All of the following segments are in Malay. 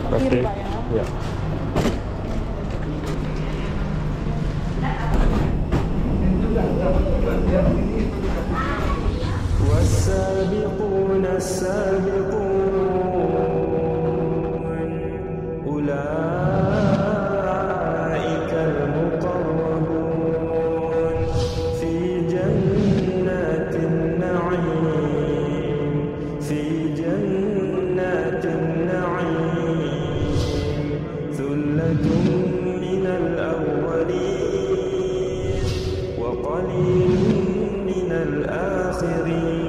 Oke. Kiri Pak ya. Ya. والسابقون السابقون أولئك المقربون في جنات النعيم في جنات النعيم ثلة من الأولين وقليل من الآخرين.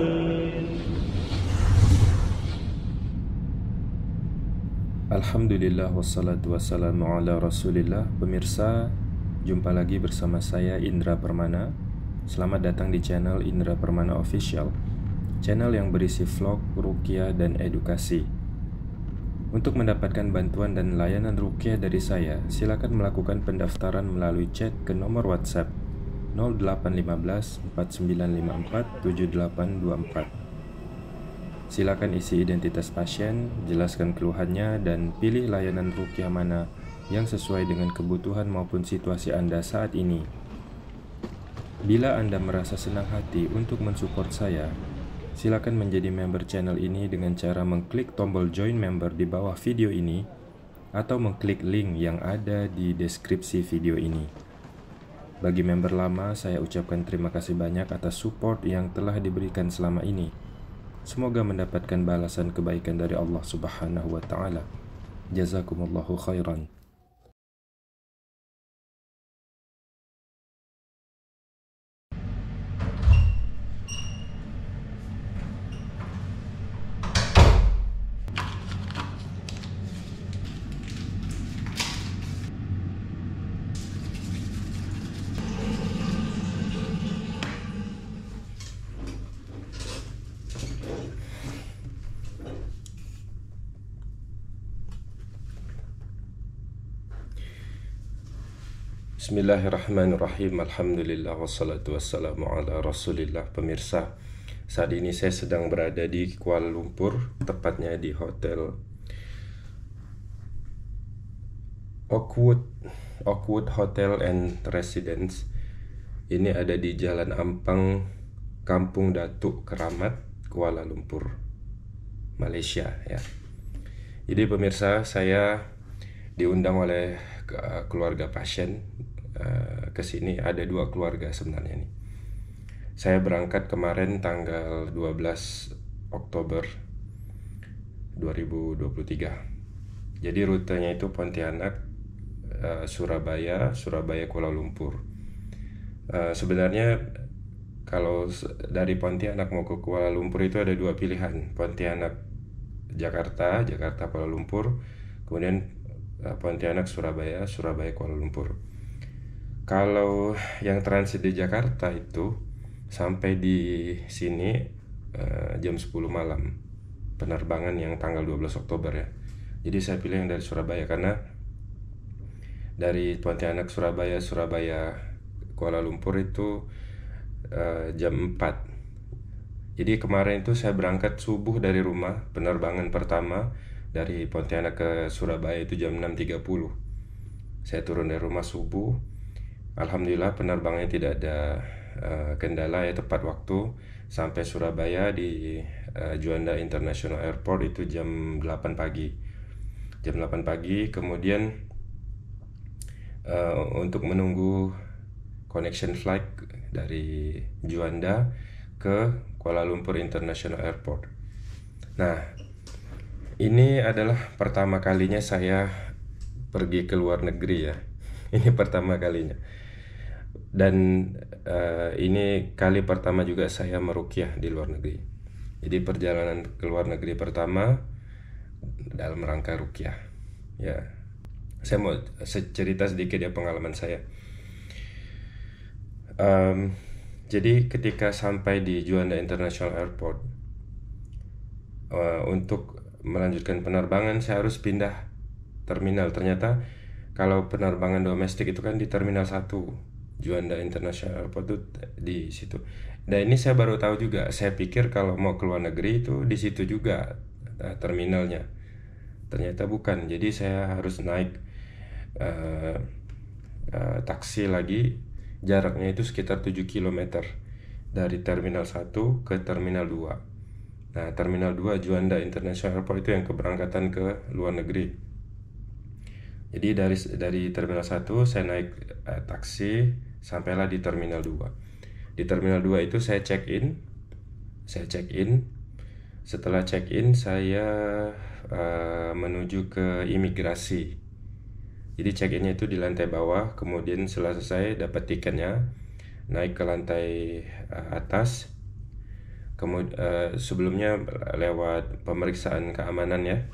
Alhamdulillah wassalatu wassalamu ala rasulillah. Pemirsa, jumpa lagi bersama saya Indra Permana. Selamat datang di channel Indra Permana Official, channel yang berisi vlog, ruqyah, dan edukasi. Untuk mendapatkan bantuan dan layanan ruqyah dari saya, silakan melakukan pendaftaran melalui chat ke nomor WhatsApp 0815 4954 7824. Silakan isi identitas pasien, jelaskan keluhannya, dan pilih layanan ruqyah mana yang sesuai dengan kebutuhan maupun situasi Anda saat ini. Bila Anda merasa senang hati untuk mensupport saya, silakan menjadi member channel ini dengan cara mengklik tombol join member di bawah video ini atau mengklik link yang ada di deskripsi video ini. Bagi member lama, saya ucapkan terima kasih banyak atas support yang telah diberikan selama ini. Semoga mendapatkan balasan kebaikan dari Allah Subhanahu wa Ta'ala. Jazakumullahu khairan. Bismillahirrahmanirrahim. Alhamdulillah wassalatu wassalamu ala rasulillah. Pemirsa, saat ini saya sedang berada di Kuala Lumpur, tepatnya di Hotel Oakwood Hotel and Residence. Ini ada di Jalan Ampang, Kampung Datuk Keramat, Kuala Lumpur, Malaysia ya. Jadi pemirsa, saya diundang oleh keluarga pasien ke sini. Ada dua keluarga sebenarnya nih. Saya berangkat kemarin tanggal 12 Oktober 2023. Jadi rutenya itu Pontianak, Surabaya, Kuala Lumpur. Sebenarnya kalau dari Pontianak mau ke Kuala Lumpur itu ada dua pilihan. Pontianak Jakarta, Kuala Lumpur. Kemudian Pontianak Surabaya, Kuala Lumpur. Kalau yang transit di Jakarta itu sampai di sini jam 10 malam, penerbangan yang tanggal 12 Oktober ya. Jadi saya pilih yang dari Surabaya karena dari Pontianak Surabaya, Kuala Lumpur itu jam 4. Jadi kemarin itu saya berangkat subuh dari rumah, penerbangan pertama dari Pontianak ke Surabaya itu jam 6.30. Saya turun dari rumah subuh. Alhamdulillah penerbangannya tidak ada kendala ya, tepat waktu. Sampai Surabaya di Juanda International Airport itu jam 8 pagi. Kemudian untuk menunggu connection flight dari Juanda ke Kuala Lumpur International Airport. Nah, ini adalah pertama kalinya saya pergi ke luar negeri ya. Ini pertama kalinya. Dan ini kali pertama juga saya meruqyah di luar negeri. Jadi perjalanan ke luar negeri pertama dalam rangka ruqyah. Ya, saya mau cerita sedikit ya pengalaman saya. Jadi ketika sampai di Juanda International Airport, untuk melanjutkan penerbangan saya harus pindah terminal. Ternyata kalau penerbangan domestik itu kan di Terminal 1, Juanda International Airport itu di situ. Dan ini saya baru tahu juga. Saya pikir kalau mau ke luar negeri itu di situ juga terminalnya. Ternyata bukan. Jadi saya harus naik taksi lagi. Jaraknya itu sekitar 7 km dari Terminal 1 ke Terminal 2. Nah, Terminal 2 Juanda International Airport itu yang keberangkatan ke luar negeri. Jadi dari Terminal 1 saya naik taksi sampailah di Terminal 2. Di Terminal 2 itu saya check in. Setelah check in saya menuju ke imigrasi. Jadi check innya itu di lantai bawah, kemudian setelah selesai dapat tiketnya, naik ke lantai atas. Kemudian sebelumnya lewat pemeriksaan keamanan,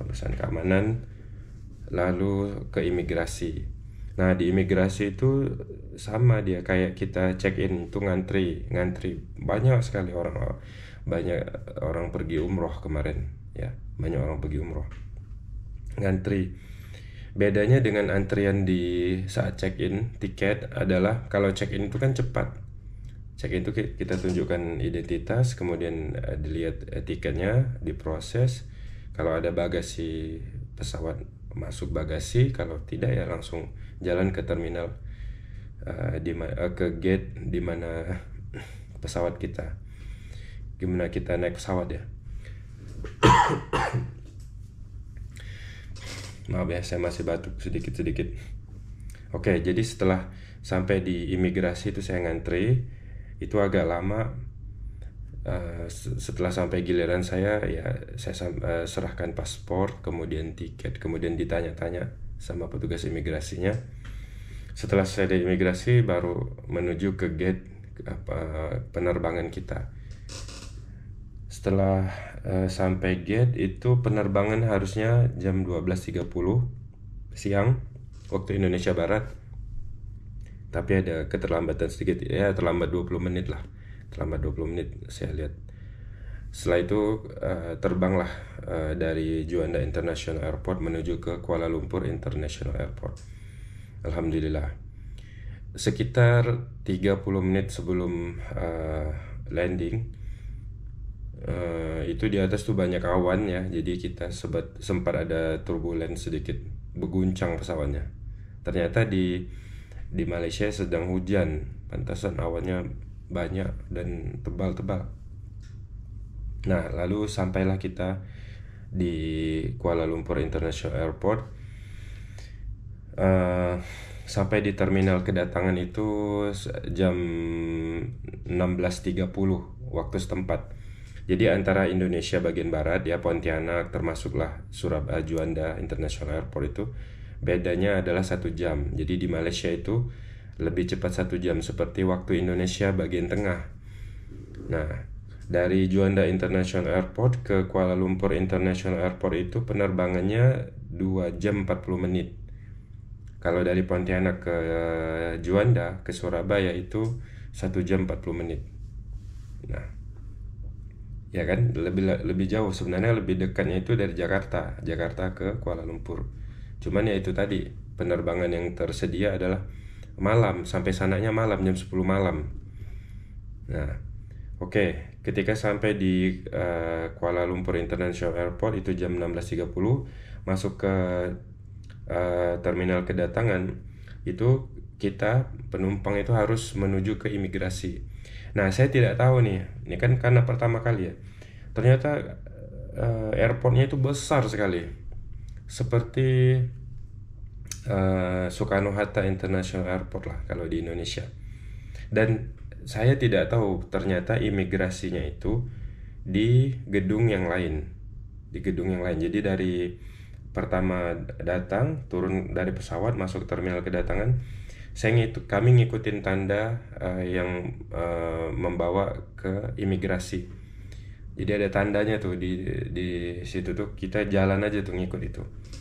lalu ke imigrasi. Nah, di imigrasi itu sama dia kayak kita check in itu ngantri banyak sekali banyak orang pergi umroh kemarin ya, banyak orang pergi umroh ngantri. Bedanya dengan antrian di saat check-in tiket adalah kalau check-in itu kan cepat. Check-in itu kita tunjukkan identitas, kemudian dilihat tiketnya, diproses. Kalau ada bagasi pesawat masuk bagasi, kalau tidak ya langsung jalan ke terminal, ke gate di mana pesawat kita, gimana kita naik pesawat ya. Maaf ya, saya masih batuk sedikit-sedikit. Oke, jadi setelah sampai di imigrasi itu saya ngantri. Itu agak lama. Setelah sampai giliran saya, ya saya serahkan paspor, kemudian tiket, kemudian ditanya-tanya sama petugas imigrasinya. Setelah saya di imigrasi, baru menuju ke gate penerbangan kita. Setelah sampai gate itu penerbangan harusnya jam 12.30 siang waktu Indonesia Barat. Tapi ada keterlambatan sedikit ya, terlambat 20 menit lah. Terlambat 20 menit saya lihat. Setelah itu terbanglah dari Juanda International Airport menuju ke Kuala Lumpur International Airport. Alhamdulillah. Sekitar 30 menit sebelum landing, itu di atas tuh banyak awan ya, jadi kita sempat ada turbulence sedikit, berguncang pesawatnya. Ternyata di Malaysia sedang hujan, pantasan awannya banyak dan tebal-tebal. Nah, lalu sampailah kita di Kuala Lumpur International Airport. Sampai di terminal kedatangan itu jam 16.30 waktu setempat. Jadi antara Indonesia bagian barat ya, Pontianak termasuklah Surabaya Juanda International Airport itu bedanya adalah 1 jam. Jadi di Malaysia itu lebih cepat 1 jam, seperti waktu Indonesia bagian tengah. Nah, dari Juanda International Airport ke Kuala Lumpur International Airport itu penerbangannya 2 jam 40 menit. Kalau dari Pontianak ke Juanda ke Surabaya itu 1 jam 40 menit. Nah, ya kan, lebih jauh. Sebenarnya lebih dekatnya itu dari Jakarta ke Kuala Lumpur. Cuman ya itu tadi, penerbangan yang tersedia adalah malam, sampai sananya malam, jam 10 malam. Nah, oke, ketika sampai di Kuala Lumpur International Airport itu jam 16.30, masuk ke terminal kedatangan, itu kita penumpang itu harus menuju ke imigrasi. Nah, saya tidak tahu nih, ini kan karena pertama kali ya. Ternyata airportnya itu besar sekali, seperti Soekarno-Hatta International Airport lah kalau di Indonesia. Dan saya tidak tahu ternyata imigrasinya itu di gedung yang lain. Jadi dari pertama datang, turun dari pesawat, masuk terminal kedatangan, kami ngikutin tanda yang membawa ke imigrasi. Jadi ada tandanya tuh di situ tuh, kita jalan aja tuh ngikut itu.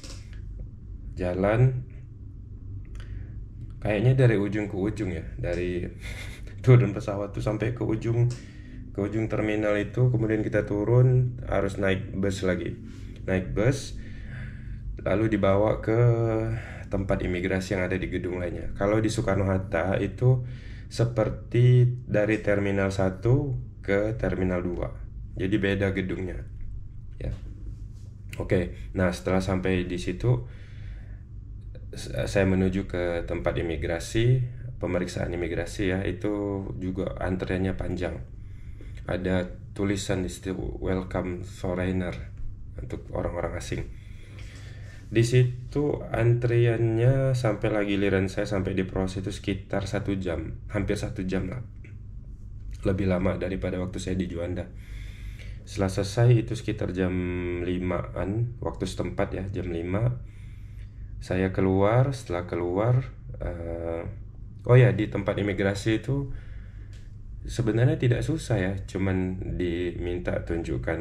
Jalan kayaknya dari ujung ke ujung ya, dari turun pesawat tuh sampai ke ujung terminal itu, kemudian kita turun harus naik bus lagi. Naik bus lalu dibawa ke tempat imigrasi yang ada di gedung lainnya. Kalau di Soekarno-Hatta itu seperti dari Terminal 1 ke Terminal 2. Jadi beda gedungnya. Ya. Oke, nah setelah sampai di situ saya menuju ke tempat imigrasi, pemeriksaan imigrasi ya, itu juga antriannya panjang. Ada tulisan di situ welcome foreigner untuk orang-orang asing. Di situ antriannya sampai lagi giliran saya sampai di proses itu sekitar 1 jam, hampir 1 jam lah. Lebih lama daripada waktu saya di Juanda. Setelah selesai itu sekitar jam 5-an waktu setempat ya, jam 5 saya keluar. Setelah keluar oh ya, di tempat imigrasi itu sebenarnya tidak susah ya, cuman diminta tunjukkan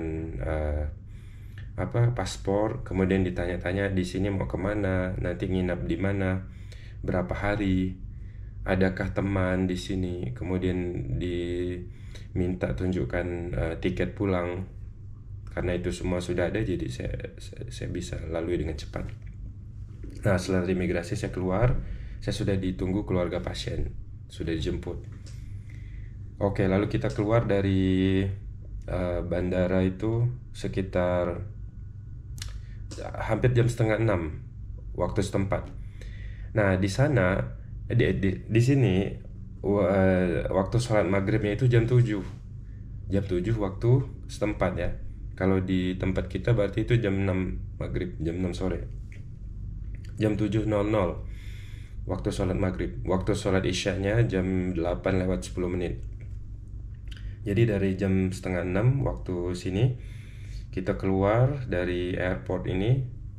paspor, kemudian ditanya-tanya di sini mau kemana, nanti nginap di mana, berapa hari, adakah teman di sini, kemudian diminta tunjukkan tiket pulang. Karena itu semua sudah ada, jadi saya bisa lalui dengan cepat. Nah, setelah imigrasi saya keluar, saya sudah ditunggu keluarga pasien, sudah dijemput. Oke, lalu kita keluar dari bandara itu sekitar hampir jam setengah 6 waktu setempat. Nah, di sana di sini waktu sholat maghribnya itu jam 7 waktu setempat ya. Kalau di tempat kita berarti itu jam 6 maghrib, jam 6 sore, jam 7.00 waktu sholat maghrib. Waktu sholat isyanya jam 8:10. Jadi dari jam setengah 6 waktu sini kita keluar dari airport ini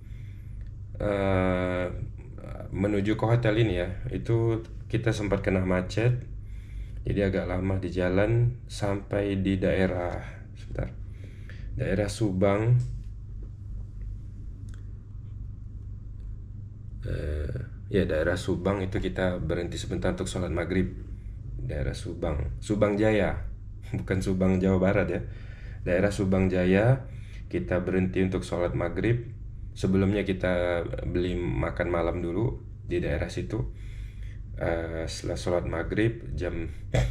menuju ke hotel ini ya. Itu kita sempat kena macet, jadi agak lama di jalan sampai di daerah Subang. Daerah Subang itu kita berhenti sebentar untuk sholat maghrib. Daerah Subang Jaya, bukan Subang Jawa Barat ya. Daerah Subang Jaya kita berhenti untuk sholat maghrib. Sebelumnya kita beli makan malam dulu di daerah situ. Setelah sholat maghrib jam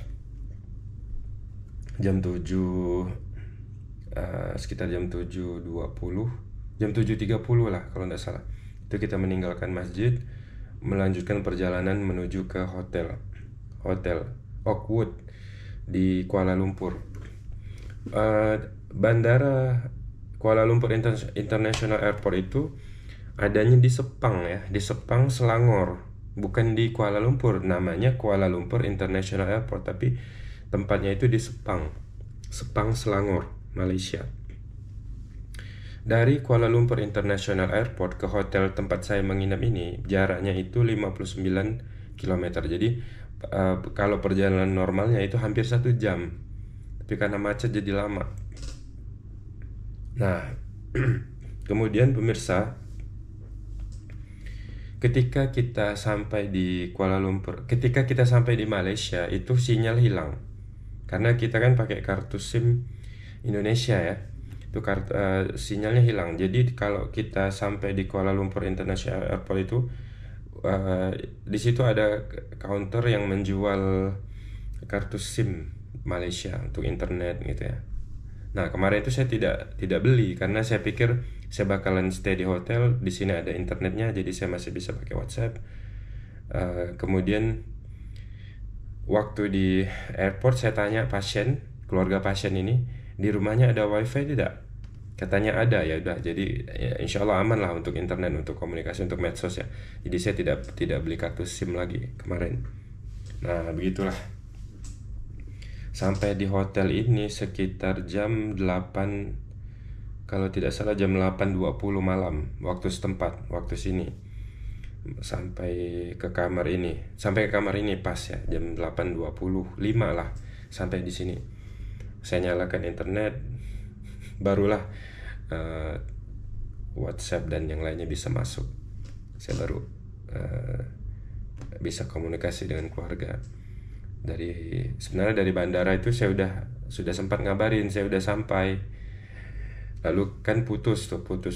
7 sekitar jam 7.20, jam 7.30 lah kalau tidak salah, itu kita meninggalkan masjid, melanjutkan perjalanan menuju ke hotel Oakwood di Kuala Lumpur. Bandara Kuala Lumpur International Airport itu adanya di Sepang ya, di Sepang Selangor, bukan di Kuala Lumpur. Namanya Kuala Lumpur International Airport, tapi tempatnya itu di Sepang Selangor, Malaysia. Dari Kuala Lumpur International Airport ke hotel tempat saya menginap ini jaraknya itu 59 km. Jadi kalau perjalanan normalnya itu hampir 1 jam, tapi karena macet jadi lama. Nah, kemudian pemirsa, ketika kita sampai di Kuala Lumpur, ketika kita sampai di Malaysia itu sinyal hilang. Karena kita kan pakai kartu SIM Indonesia ya. Itu sinyalnya hilang. Jadi kalau kita sampai di Kuala Lumpur International Airport itu di situ ada counter yang menjual kartu SIM Malaysia untuk internet gitu ya. Nah, kemarin itu saya tidak beli karena saya pikir saya bakalan stay di hotel, di sini ada internetnya, jadi saya masih bisa pakai WhatsApp. Kemudian waktu di airport saya tanya keluarga pasien ini, di rumahnya ada wifi tidak? Katanya ada. Ya udah, jadi ya, insya Allah aman lah untuk internet, untuk komunikasi, untuk medsos ya. Jadi saya tidak beli kartu SIM lagi kemarin. Nah, begitulah. Sampai di hotel ini sekitar jam 8, kalau tidak salah jam 8.20 malam waktu setempat, waktu sini. Sampai ke kamar ini pas ya jam 8.25 lah sampai di sini. Saya nyalakan internet, barulah WhatsApp dan yang lainnya bisa masuk. Saya baru bisa komunikasi dengan keluarga. Sebenarnya dari bandara itu saya sudah sempat ngabarin saya udah sampai. Lalu kan putus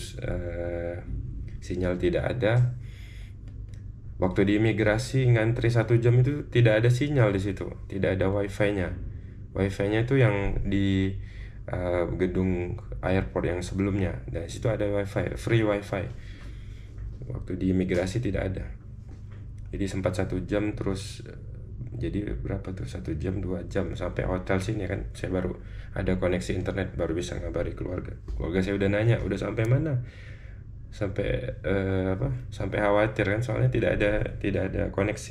sinyal tidak ada. Waktu di imigrasi ngantri 1 jam itu tidak ada sinyal di situ, tidak ada wifi-nya. Wifi-nya itu yang di gedung airport yang sebelumnya. Dan situ ada wifi, free wifi. Waktu di imigrasi tidak ada. Jadi sempat 1 jam, terus jadi berapa tuh, 1 jam 2 jam sampai hotel sini kan, saya baru ada koneksi internet, baru bisa ngabari keluarga. Keluarga saya udah nanya udah sampai mana, sampai sampai khawatir kan, soalnya tidak ada koneksi.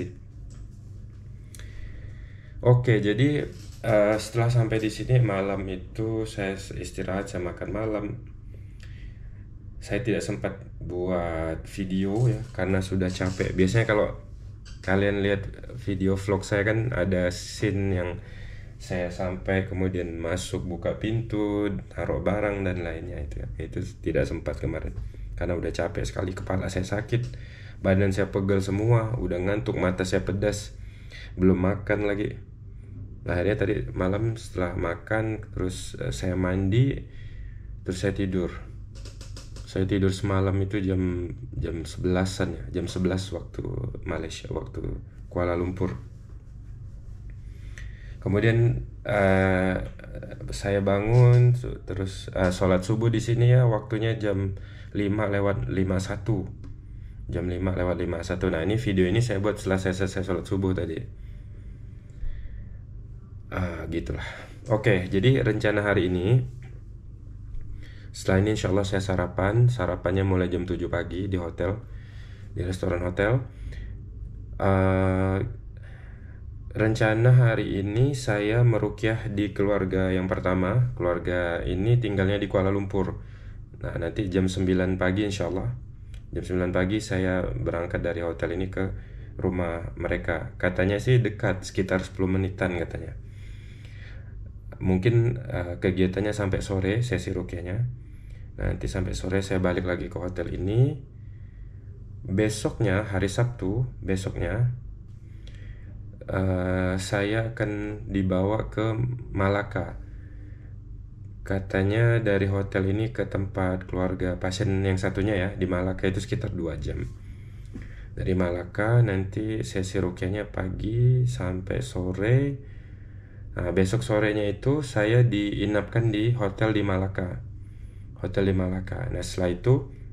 Oke, jadi setelah sampai di sini malam itu saya istirahat, saya makan malam. Saya tidak sempat buat video ya karena sudah capek. Biasanya kalau kalian lihat video vlog saya kan ada scene yang saya sampai kemudian masuk, buka pintu, taruh barang dan lainnya itu ya. Itu tidak sempat kemarin karena udah capek sekali, kepala saya sakit, badan saya pegel semua, udah ngantuk, mata saya pedas, belum makan lagi. Nah, akhirnya tadi malam setelah makan terus saya mandi, terus saya tidur. Saya tidur semalam itu jam 11-an ya, jam 11 waktu Malaysia, waktu Kuala Lumpur. Kemudian saya bangun, terus sholat subuh di sini ya, waktunya jam 5:51. Jam 5:51. Nah, ini video ini saya buat setelah saya selesai sholat subuh tadi. Gitulah. Oke, jadi rencana hari ini, setelah ini insya Allah saya sarapannya mulai jam 7 pagi di hotel, di restoran hotel. Rencana hari ini saya meruqyah di keluarga yang pertama. Keluarga ini tinggalnya di Kuala Lumpur. Nah, nanti jam 9 pagi insya Allah, jam 9 pagi saya berangkat dari hotel ini ke rumah mereka. Katanya sih dekat, sekitar 10 menitan katanya. Mungkin kegiatannya sampai sore, sesi ruqyahnya. Nanti sampai sore saya balik lagi ke hotel ini. Besoknya, hari Sabtu, saya akan dibawa ke Malaka. Katanya dari hotel ini ke tempat keluarga pasien yang satunya ya, di Malaka itu sekitar 2 jam. Dari Malaka nanti sesi ruqyahnya pagi sampai sore. Nah, besok sorenya itu saya diinapkan di hotel di Malaka. Nah, setelah itu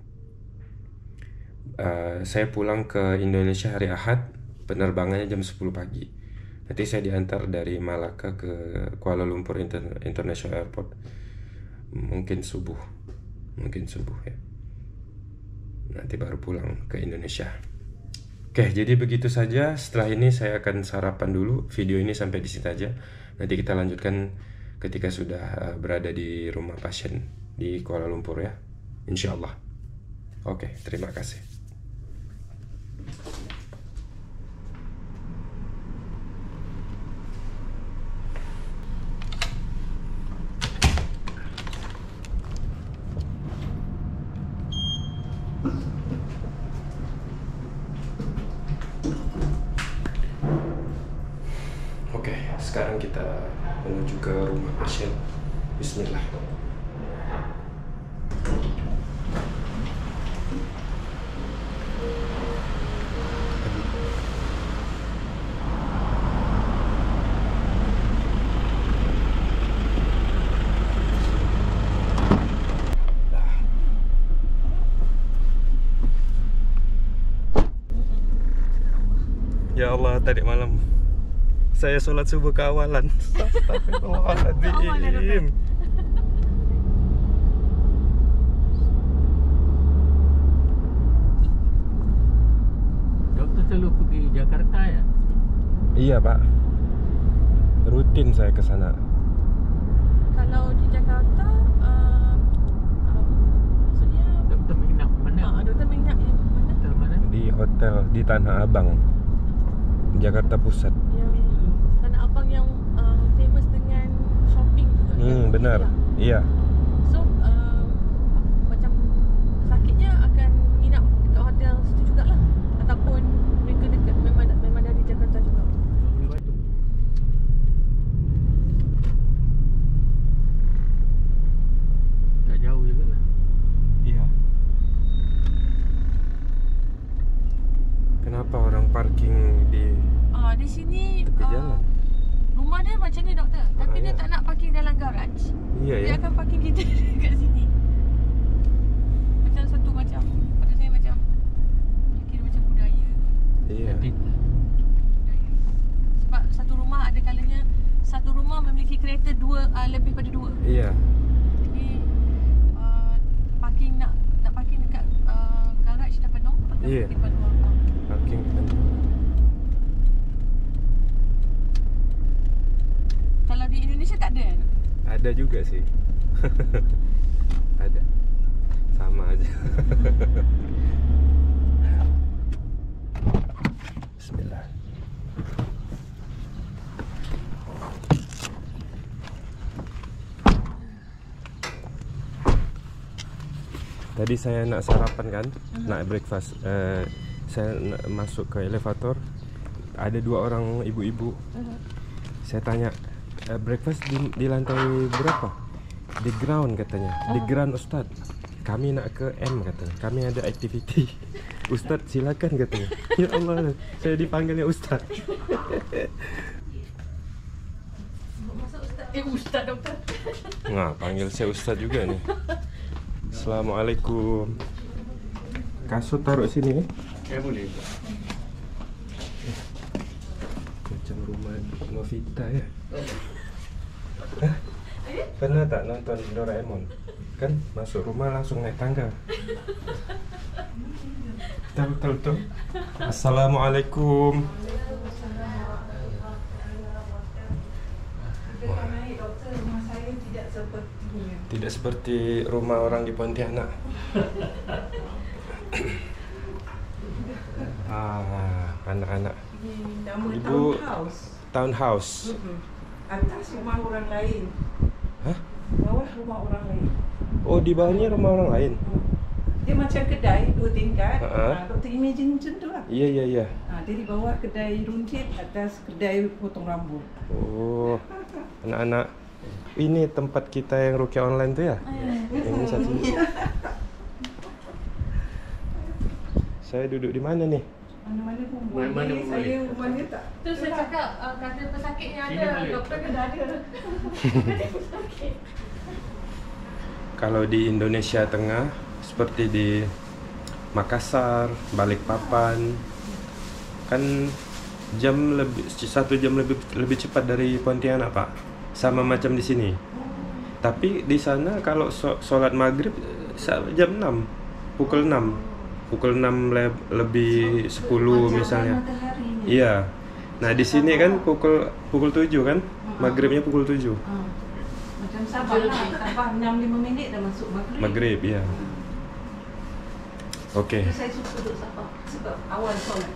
saya pulang ke Indonesia hari Ahad, penerbangannya jam 10 pagi. Nanti saya diantar dari Malaka ke Kuala Lumpur International Airport mungkin subuh ya. Nanti baru pulang ke Indonesia. Oke, jadi begitu saja. Setelah ini saya akan sarapan dulu. Video ini sampai di sini aja. Nanti kita lanjutkan ketika sudah berada di rumah pasien di Kuala Lumpur ya, insya Allah. Oke, terima kasih. Oke, sekarang kita menuju ke rumah pasien. Bismillah. Ya Allah, tadi malam saya sholat subuh keawalan. Astagfirullahaladzim. Dokter selalu pergi Jakarta ya? Iya Pak, rutin saya ke sana. Kalau di Jakarta, maksudnya Dokter menginap mana? dokter menginap di mana? Hotel mana? Di hotel di Tanah Abang, Jakarta Pusat. Yang Tanah Abang yang famous dengan shopping tu kan? Yang Benar. Iya. So macam sakitnya akan menginap dekat hotel situ jugalah, ataupun mereka dekat memang dari Jakarta juga. Boleh Batu. Tak jauh juga lah. Iya. Kenapa orang parking di Di sini tepi jalan? rumah dia macam ni doktor, tapi iya. dia tak nak parking dalam garaj, Ya dia ya. akan parking kita dekat sini. Macam satu macam, pada saya macam dia kira macam budaya. Iya. Budaya. Sebab satu rumah ada kalanya satu rumah memiliki kereta lebih pada dua. Iya. Jadi parking nak parking dekat garaj dah penuh, atau Iya. parking depan rumah. Parking kan. Kalau di Indonesia tak ada kan? Ada juga sih. Ada. Sama aja. Bismillah. Tadi saya nak sarapan kan, nak breakfast. Saya nak masuk ke elevator. Ada dua orang ibu-ibu. Saya tanya, breakfast di lantai berapa? Di ground katanya. Di ground Ustaz. Kami nak ke M katanya. Kami ada aktiviti. Ustaz silakan katanya. Ya Allah, saya dipanggilnya Ustaz. Masa Ustaz? Ustaz doktor. Nah, panggil saya Ustaz juga nih. Assalamualaikum. Kasut taruh sini nih. Ya boleh. Macam rumah Novita ya. Hah? Pernah tak nonton Doraemon? Kan masuk rumah langsung naik tangga. Betul. Assalamualaikum. Tidak seperti rumah orang di Pontianak. Anak-anak. Nama Ibu, townhouse. Townhouse. Atas rumah orang lain. Hah? Bawah rumah orang lain. Oh, di bawahnya rumah orang lain. Dia macam kedai 2 tingkat. Ha. Doktor imagine macam tu lah. Iya. Dia di bawah kedai runcit, atas kedai potong rambut. Oh, anak-anak. Ini tempat kita yang rukyah online tuh ya? Ini satu. Saya duduk di mana nih? Mana-mana pun Mana-mana boleh. pun Saya boleh. rumahnya tak. Tu saya cakap kata pesakitnya Sini ada, boleh. doktor kena ada. Kalau di Indonesia Tengah seperti di Makassar, Balikpapan, kan satu jam lebih cepat dari Pontianak Pak, sama macam di sini. Tapi di sana kalau sholat maghrib jam 6, pukul 6 lebih 10 misalnya. Mataharinya. Iya. Nah di sini kan pukul 7 kan, maghribnya pukul 7. Macam Sabah lah. Sabah 6-5 minit dah masuk maghrib. Maghrib ya. Oke. Itu saya suka duduk Sabah sebab awal solat.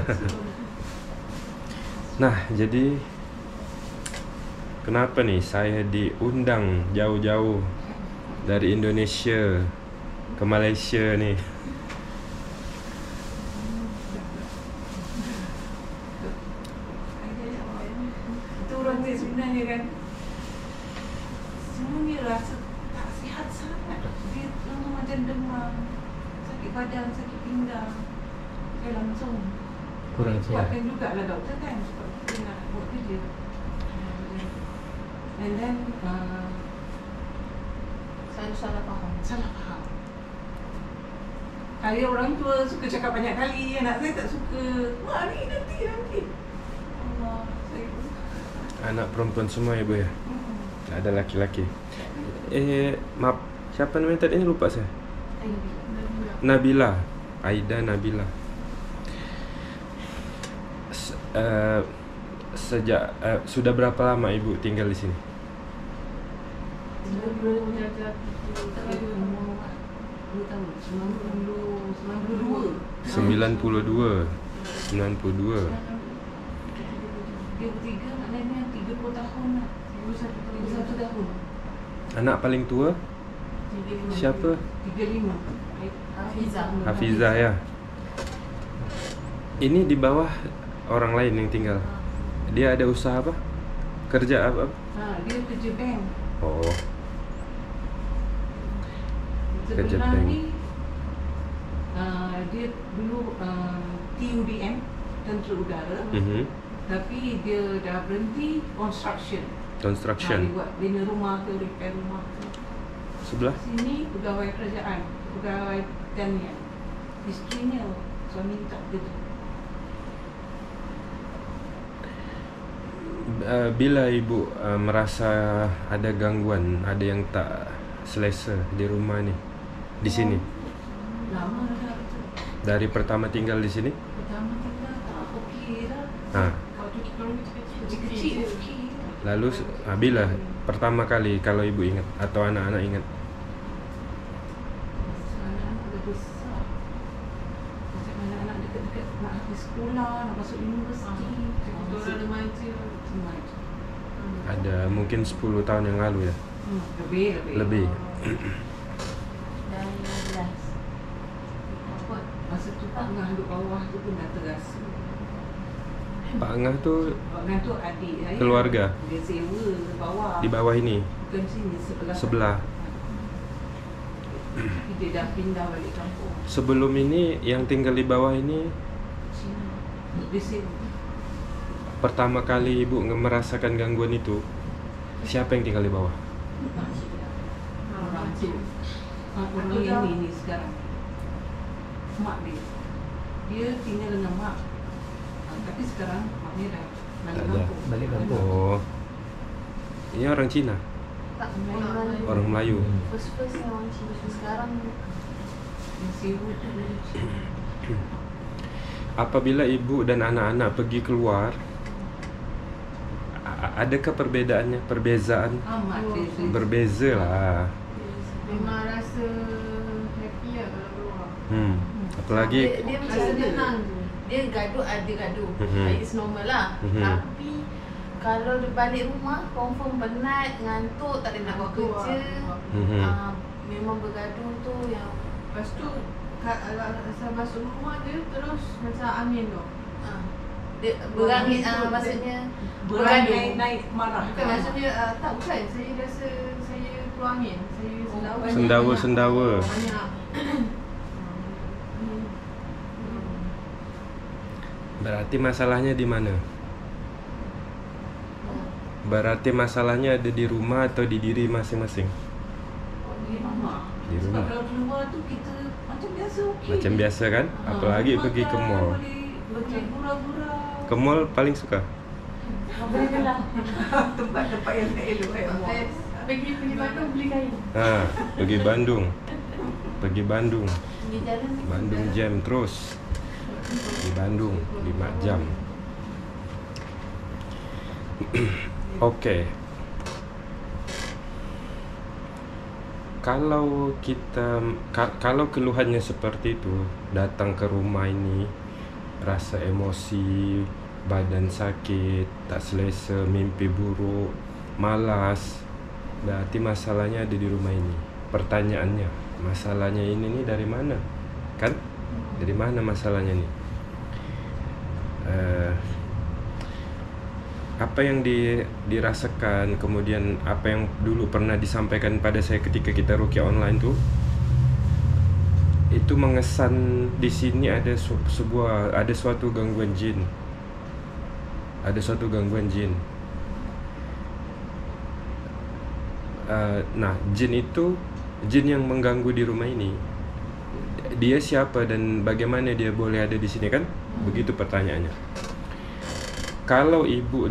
Nah, jadi kenapa nih saya diundang jauh-jauh dari Indonesia ke Malaysia nih? Itu orang dia sebenarnya kan semuanya rasa tak sihat sangat. Dia macam demam, sakit badan, sakit pinggang. Dia langsung Kurang sihat. kuatkan jugalah doktor kan sebab dia nak buat kerja. And then Saya salah faham. salah faham. Kali orang tua suka cakap banyak kali, anak saya tak suka. Wah ni nanti. Allah, saya Anak perempuan semua ya Bu ya? Tak ada laki-laki. Maaf, siapa namanya tadi ini lupa saya. Nabila, Aida Nabila. Sejak sudah berapa lama Ibu tinggal di sini? 92. Dia bertiga, maknanya 30 tahun lah. 31 tahun. Anak paling tua siapa? 35. Hafizah ya. Ini di bawah orang lain yang tinggal. Dia ada usaha apa? Kerja apa? Dia kerja bank. Oh, Kerja Sebenar bank. ni dia dulu TUDM, Tentera Udara. mhm. Tapi dia dah berhenti construction. Construction. Dia buat bina rumah ke, repair rumah ke. Sebelah? Sini pegawai kerajaan, pegawai pertanian. Isterinya suami tak kerja. Bila ibu merasa ada gangguan, ada yang tak selesa di rumah ni, di sini, Lama dah tu. dari pertama tinggal di sini? Pertama tinggal tak okey dah. Ha. Kecil-kecil okey. Lalu bila pertama kali kalau ibu ingat atau anak-anak ingat? Anak-anak dah besar. Macam anak-anak dekat-dekat nak habis sekolah, nak masuk universiti. Orang remaja. Remaja. Ada mungkin 10 tahun yang lalu ya? Lebih. Dan 12. Masa tu Pak Ngah duduk bawah tu pun dah terasa. Pak Ngah tu Pak Ngah tu adik saya. Keluarga? Dia sewa di bawah. di bawah ini, Bukan sini, sebelah. sebelah. Tapi dia dah pindah balik kampung. Sebelum ini yang tinggal di bawah ini Sini. Dia sewa. pertama kali ibu merasakan gangguan itu, siapa yang tinggal di bawah? Orang tu. Orang yang ni sekarang. Mak dia. Dia tinggal dengan mak. Tapi sekarang maknya dah balik Tak ada. kampung. Balik kampung. Oh, ini orang Cina, Tak orang Melayu. First yang orang Cina. Sekarang Dia sewa tu dari Cina. Apabila ibu dan anak-anak pergi keluar, adakah perbezaan? Amat dia sewa. Berbeza lah. memang rasa happy lah kalau keluar. Apalagi Dia macam Rasa tenang. Dia gaduh ada gaduh. Mhm. It's normal lah. Mhm. Tapi kalau dia balik rumah confirm penat, ngantuk, tak ada nak buat kerja. Memang bergaduh tu yang Lepas tu saya masuk rumah dia terus macam angin tu. dia berangin maksudnya Berangai naik marah. Bukan maksudnya bukan. Saya rasa saya keluar angin. Saya sendawa-sendawa. Banyak. Berarti masalahnya di mana? Berarti masalahnya ada di rumah atau di diri masing-masing? Di rumah. Di Sebab rumah. kalau keluar tu kita macam biasa okey. Macam biasa kan? Apalagi pergi ke mall. Boleh gurau-gurau. Ke mall paling suka? boleh belah. Tempat-tempat yang tak elok Saya pergi Bandung beli kain. Pergi Bandung. Pergi Bandung. Pergi jalan ni. Bandung jam terus. Di Bandung 5 jam. Okey. Kalau kita kalau keluhannya seperti itu, datang ke rumah ini rasa emosi, badan sakit, tak selesa, mimpi buruk, malas, berarti masalahnya ada di rumah ini. Pertanyaannya, masalahnya ini nih dari mana? Kan? Dari mana masalahnya nih? Apa yang dirasakan, kemudian apa yang dulu pernah disampaikan pada saya ketika kita ruqyah online tuh, itu mengesan di sini ada suatu gangguan jin. Ada suatu gangguan jin. Nah, jin itu jin yang mengganggu di rumah ini. Dia siapa dan bagaimana dia boleh ada di sini kan? Begitu pertanyaannya. Kalau ibu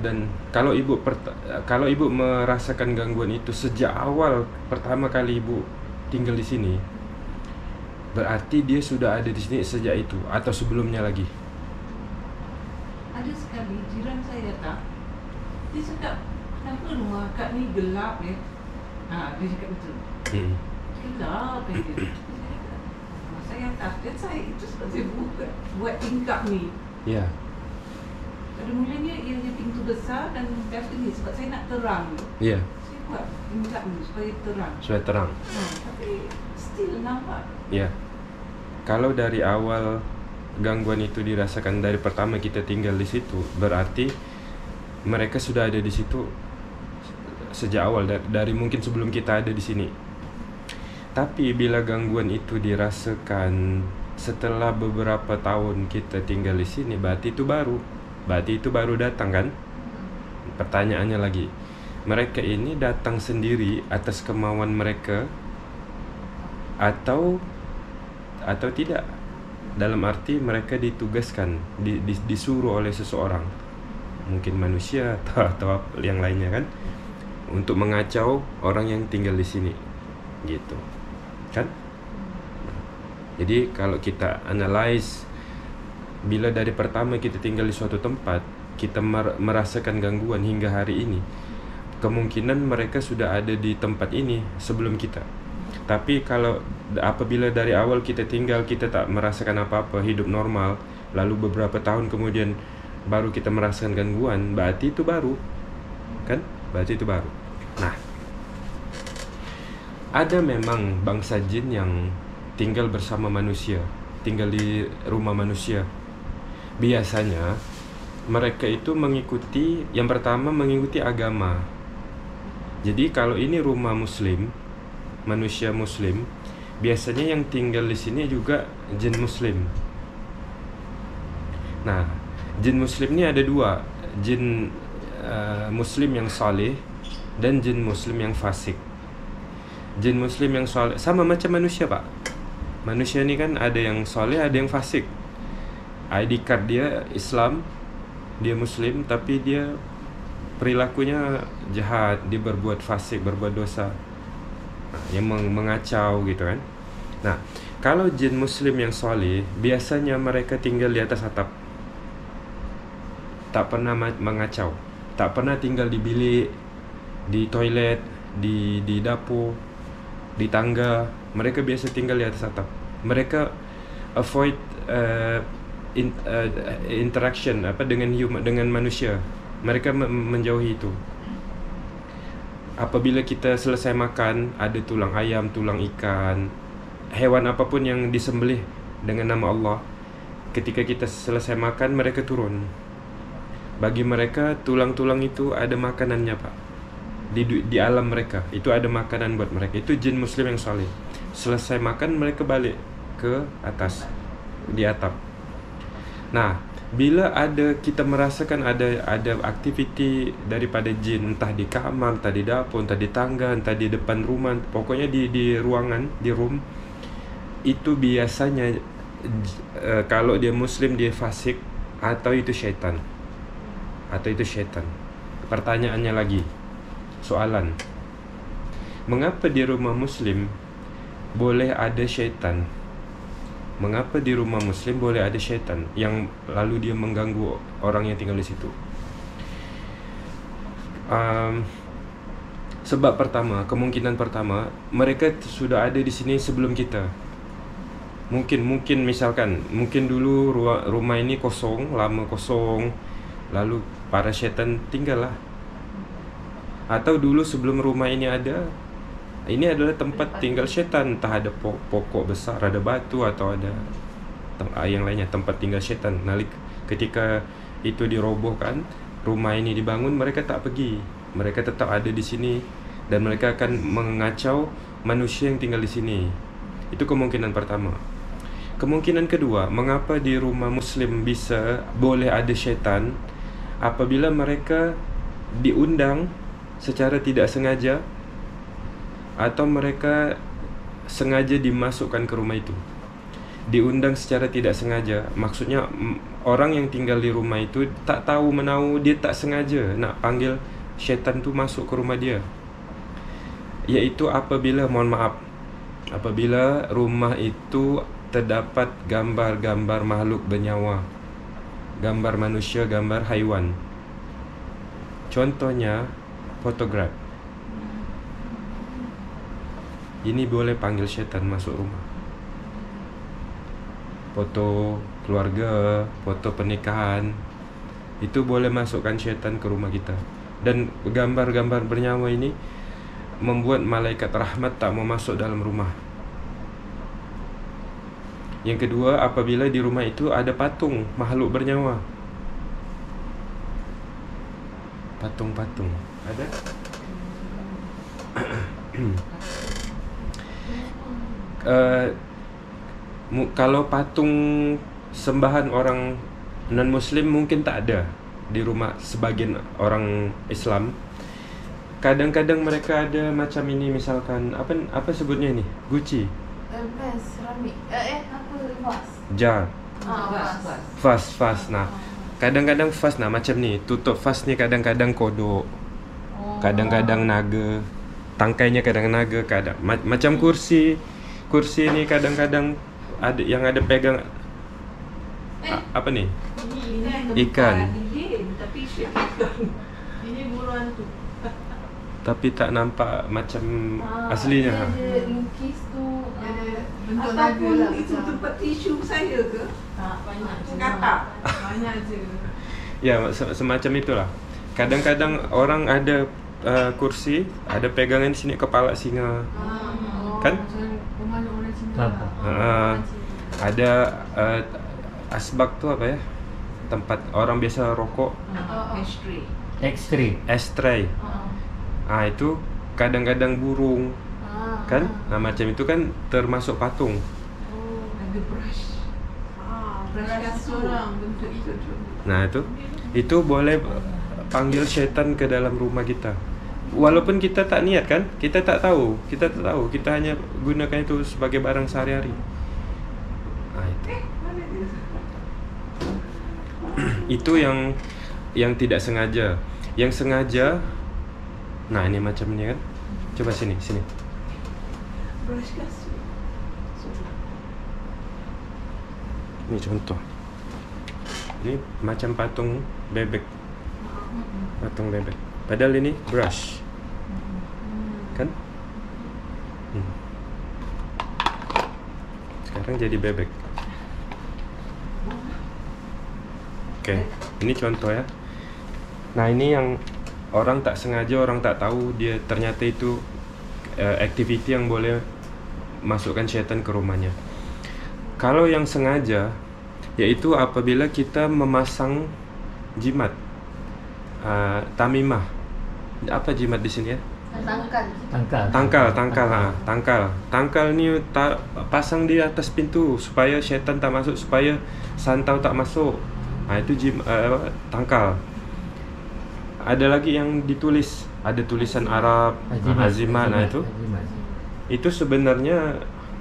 merasakan gangguan itu sejak awal pertama kali ibu tinggal di sini, berarti dia sudah ada di sini sejak itu atau sebelumnya lagi? Ada sekali jiran saya datang. Dia cakap, kenapa rumah akak ni gelap ya? Dia cakap betul. Gelap dia. Saya atas. Dan saya itu sebab saya buat tingkap ni. Ya. Pada mulanya ia pintu besar dan balcony sebab saya nak terang. Ya. Saya buat tingkap ni supaya terang. Sudah terang. Tapi still nampak. Ya. Kalau dari awal gangguan itu dirasakan dari pertama kita tinggal di situ, berarti mereka sudah ada di situ sejak awal dari mungkin sebelum kita ada di sini. Tapi bila gangguan itu dirasakan setelah beberapa tahun kita tinggal di sini, berarti itu baru datang kan? Pertanyaannya lagi, mereka ini datang sendiri atas kemauan mereka atau tidak, dalam arti mereka ditugaskan, disuruh oleh seseorang, mungkin manusia atau yang lainnya kan, untuk mengacau orang yang tinggal di sini, gitu kan. Jadi kalau kita analyze, bila dari pertama kita tinggal di suatu tempat, kita merasakan gangguan hingga hari ini, kemungkinan mereka sudah ada di tempat ini sebelum kita. Tapi kalau apabila dari awal kita tinggal, kita tak merasakan apa-apa, hidup normal, lalu beberapa tahun kemudian baru kita merasakan gangguan, berarti itu baru kan, berarti itu baru. Nah, ada memang bangsa jin yang tinggal bersama manusia, tinggal di rumah manusia. Biasanya mereka itu mengikuti, yang pertama mengikuti agama. Jadi kalau ini rumah muslim, manusia muslim, biasanya yang tinggal di sini juga jin muslim. Nah, jin muslim ini ada dua, jin muslim yang saleh dan jin muslim yang fasik. Jin muslim yang saleh sama macam manusia, Pak. Manusia ni kan ada yang saleh, ada yang fasik. ID card dia Islam, dia muslim, tapi dia perilakunya jahat, dia berbuat fasik, berbuat dosa, yang mengacau gitu kan. Nah, kalau jin muslim yang saleh, biasanya mereka tinggal di atas atap, tak pernah mengacau, tak pernah tinggal di bilik, di toilet, di dapur, di tangga. Mereka biasa tinggal di atas atap. Mereka avoid interaction dengan manusia. Mereka menjauhi itu. Apabila kita selesai makan, ada tulang ayam, tulang ikan, hewan apapun yang disembelih dengan nama Allah, ketika kita selesai makan, mereka turun. Bagi mereka, tulang-tulang itu ada makanannya, Pak. Di alam mereka, itu ada makanan buat mereka. Itu jin muslim yang saleh. Selesai makan, mereka balik ke atas, di atap. Nah, bila kita merasakan ada aktiviti daripada jin, entah di kamar, entah di dapur, entah di tangga, entah di depan rumah, pokoknya di ruangan, di room, itu biasanya kalau dia muslim, dia fasik, atau itu syaitan. Pertanyaannya lagi, soalan, mengapa di rumah muslim boleh ada syaitan? Mengapa di rumah muslim boleh ada syaitan yang lalu dia mengganggu orang yang tinggal di situ? Sebab pertama, kemungkinan pertama, mereka sudah ada di sini sebelum kita. Mungkin misalkan, mungkin dulu rumah ini kosong, lama kosong, lalu para syaitan tinggal lah. Atau dulu sebelum rumah ini ada, ini adalah tempat tinggal syaitan, entah ada pokok besar, ada batu, atau ada yang lainnya, tempat tinggal syaitan. Ketika itu dirobohkan, rumah ini dibangun, mereka tak pergi, mereka tetap ada di sini, dan mereka akan mengacau manusia yang tinggal di sini. Itu kemungkinan pertama. Kemungkinan kedua, mengapa di rumah muslim boleh ada syaitan? Apabila mereka diundang secara tidak sengaja, atau mereka sengaja dimasukkan ke rumah itu. Diundang secara tidak sengaja, maksudnya orang yang tinggal di rumah itu tak tahu menahu, dia tak sengaja nak panggil syaitan tu masuk ke rumah dia. Iaitu apabila rumah itu terdapat gambar-gambar makhluk bernyawa, gambar manusia, gambar haiwan. Contohnya fotograf. Ini boleh panggil syaitan masuk rumah. Foto keluarga, foto pernikahan, itu boleh masukkan syaitan ke rumah kita. Dan gambar-gambar bernyawa ini membuat malaikat rahmat tak mau masuk dalam rumah. Yang kedua, apabila di rumah itu ada patung makhluk bernyawa. Patung-patung ada? Kalau patung sembahan orang non-muslim mungkin tak ada di rumah sebagian orang Islam. kadang-kadang mereka ada macam ini, misalkan apa sebutnya ini? Gucci, Vase, keramik. Apa? Vas. jar, vas. Nah, kadang-kadang vas macam ni, tutup vas ni kadang-kadang kodok, kadang-kadang naga, tangkainya kadang naga, kadang macam kursi ni kadang-kadang ada yang ada pegang apa ni? Ikan. Tapi shape ikan. Ini buruan tu. Tapi tak nampak macam aslinya. Dia ada lukis tu. Bentuk naga Ataupun lah. itu tempat tisu saya ke? Tak, banyak je. Katak. Banyak je. Ya, semacam itulah. Kadang-kadang orang ada kursi, ada pegangan di sini kepala singa. Kan? Macam pemandu orang Cina Apa? lah. Ada asbak tu apa ya? Tempat orang biasa rokok, Ashtray. X-ray. ashtray. Itu kadang-kadang burung, kan? Nah, macam itu kan termasuk patung. Ada brush. Brush kasut. Orang bentuk itu. Nah, itu boleh panggil syaitan ke dalam rumah kita. Walaupun kita tak niat kan? Kita tak tahu. Kita hanya gunakan itu sebagai barang sehari-hari. Nah, itu. Itu yang tidak sengaja. Yang sengaja, nah ini macam ni kan. Coba sini. Brush kasut. Ini contoh. Ini macam patung bebek. Patung bebek. Padahal ini brush. Kan? Sekarang jadi bebek. Oke, ini contoh ya. Nah, ini yang orang tak sengaja, orang tak tahu, dia ternyata itu activity yang boleh masukkan syaitan ke rumahnya. Kalau yang sengaja, yaitu apabila kita memasang jimat, tamimah. Apa jimat di sini ya? Tangkal ni pasang di atas pintu supaya syaitan tak masuk, supaya santau tak masuk. Itu tangkal. Ada lagi yang ditulis, ada tulisan Arab, azimat. Nah, itu sebenarnya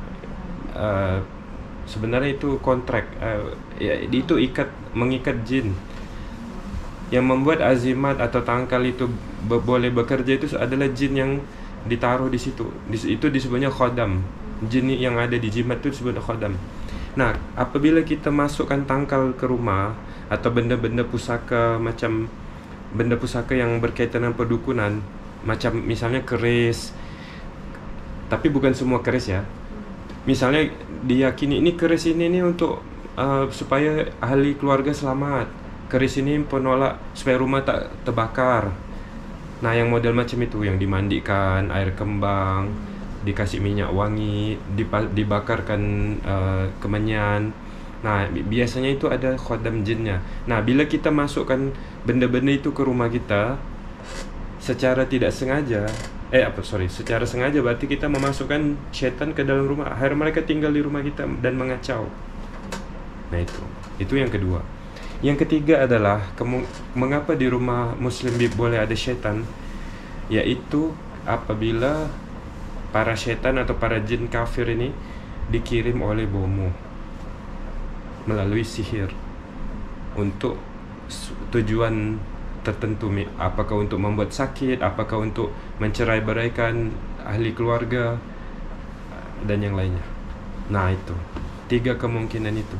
itu kontrak, itu mengikat jin. Yang membuat azimat atau tangkal itu boleh bekerja itu adalah jin yang ditaruh di situ. Itu disebutnya khodam. Jin yang ada di jimat itu disebut khodam. Nah, apabila kita masukkan tangkal ke rumah atau benda-benda pusaka, macam benda pusaka yang berkaitan dengan perdukunan, macam misalnya keris, tapi bukan semua keris ya. Misalnya diyakini ini keris ini untuk supaya ahli keluarga selamat. Keris ini penolak supaya rumah tak terbakar. Nah, yang model macam itu, yang dimandikan air kembang, dikasih minyak wangi, dibakarkan kemenyan. Nah, biasanya itu ada khodam jinnya. Nah, bila kita masukkan benda-benda itu ke rumah kita secara tidak sengaja, secara sengaja berarti kita memasukkan syaitan ke dalam rumah. Akhirnya mereka tinggal di rumah kita dan mengacau. Nah, itu yang kedua. Yang ketiga adalah mengapa di rumah Muslim boleh ada syaitan, yaitu apabila para syaitan atau para jin kafir ini dikirim oleh bomo melalui sihir untuk tujuan tertentu, apakah untuk membuat sakit, apakah untuk mencerai-beraikan ahli keluarga dan yang lainnya. Nah, itu 3 kemungkinan itu.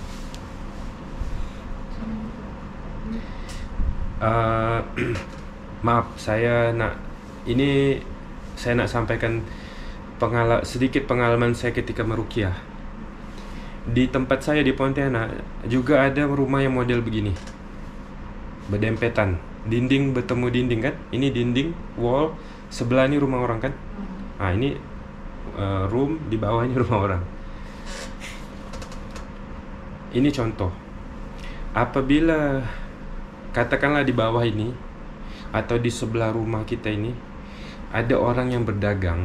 Maaf, saya nak sampaikan sedikit pengalaman saya ketika meruqyah. Di tempat saya di Pontianak juga ada rumah yang model begini, berdempetan, dinding bertemu dinding kan. Ini dinding, wall, sebelah ini rumah orang kan. Ini room, di bawahnya rumah orang. Ini contoh. Apabila katakanlah di bawah ini atau di sebelah rumah kita ini ada orang yang berdagang,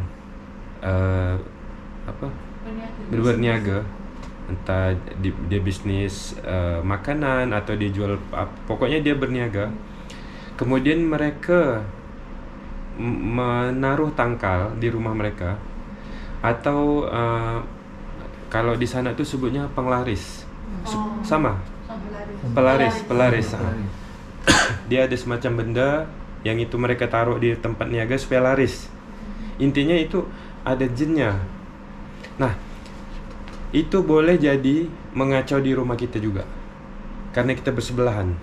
berniaga, entah dia bisnis makanan atau dia jual, pokoknya dia berniaga. Kemudian mereka menaruh tangkal di rumah mereka, atau kalau di sana tuh sebutnya penglaris. Sama, pelaris. Dia ada semacam benda yang itu mereka taruh di tempat niaga supaya laris. Intinya itu ada jinnya. Nah, itu boleh jadi mengacau di rumah kita juga, karena kita bersebelahan.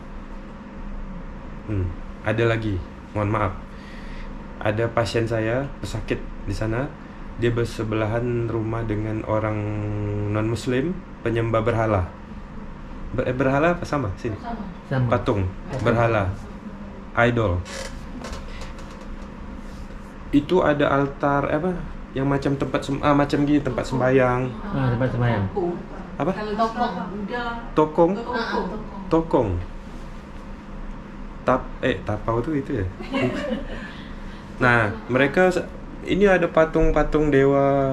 Ada lagi, mohon maaf, ada pasien saya pesakit di sana. Dia bersebelahan rumah dengan orang non-muslim penyembah berhala. Berhala apa sama? Sini. Sama. Patung, berhala, idol. Itu ada altar apa? Yang macam tempat macam gini, tempat sembahyang. Tempat sembahyang. Apa? Kalau Islam Buddha, Tokong. tokong. Tapau tuh itu ya. Nah, mereka ini ada patung-patung dewa